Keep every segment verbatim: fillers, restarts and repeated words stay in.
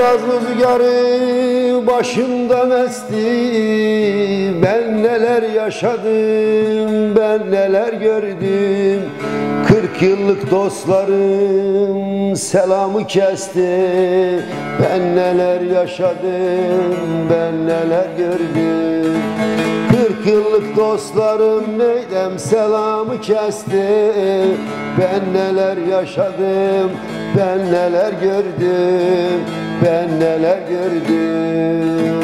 Yaz rüzgarı başımda mesti, ben neler yaşadım, ben neler gördüm. Kırk yıllık dostlarım selamı kesti, ben neler yaşadım, ben neler gördüm. Kırk yıllık dostlarım neydem selamı kesti, ben neler yaşadım, ben neler gördüm, ben neler gördüm.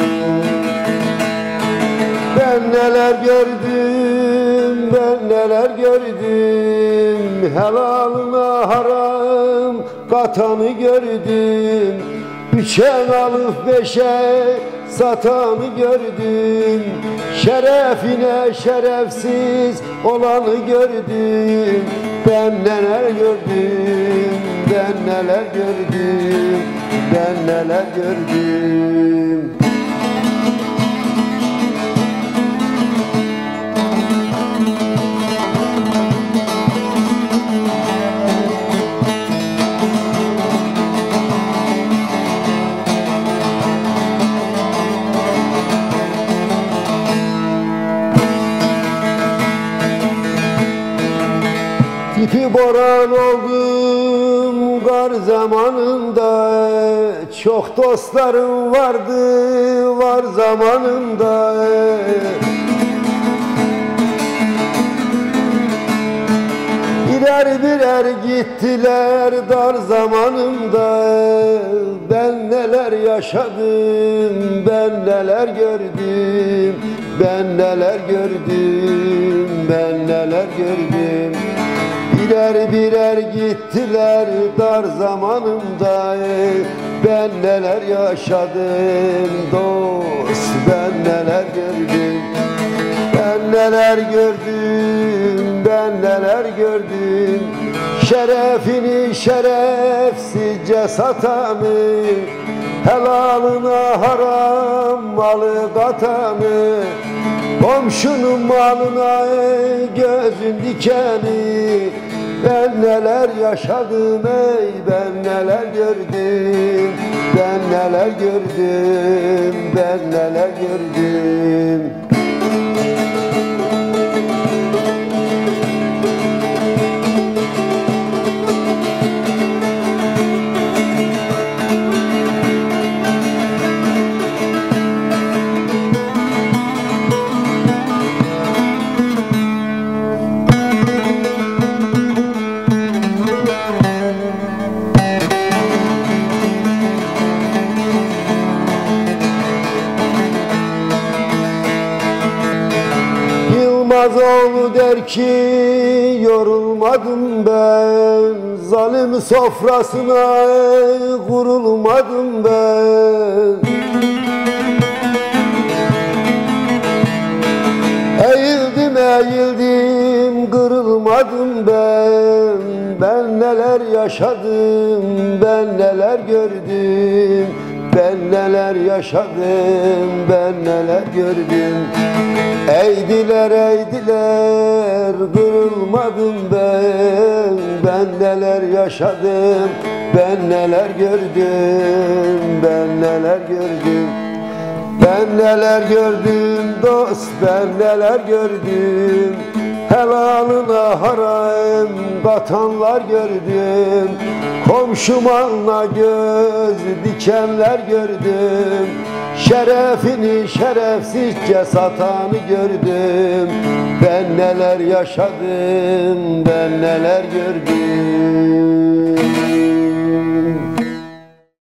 Ben neler gördüm, ben neler gördüm. Helalına haram katanı gördüm. Üçen alıp beşe satanı gördüm. Şerefine şerefsiz olanı gördüm. Ben neler gördüm, ben neler gördüm, ben neler gördüm. İpi boran oldum kar zamanında, çok dostlarım vardı var zamanında. Birer birer gittiler dar zamanımda, ben neler yaşadım, ben neler gördüm, ben neler gördüm, ben neler gördüm. Birer birer gittiler dar zamanımda, ben neler yaşadım dost, ben neler gördüm. Ben neler gördüm, ben neler gördüm. Şerefini şerefsizce satanı, helalına haram malı katanı, komşunun malına gözün dikeni. Ben neler yaşadım ey, ben neler gördüm, ben neler gördüm, ben neler gördüm. Yılmazoğlu der ki yorulmadım ben, zalim sofrasına kurulmadım ben. Eğildim eğildim kırılmadım ben, ben neler yaşadım, ben neler gördüm, ben neler yaşadım, ben neler gördüm. Eğdiler eğdiler kırılmadım ben, ben neler yaşadım, ben neler gördüm, ben neler gördüm. Ben neler gördüm dost, ben neler gördüm. Helalına haram katanlar gördüm. Komşumana göz dikenler gördüm. Şerefini şerefsizce satanı gördüm. Ben neler yaşadım, ben neler gördüm.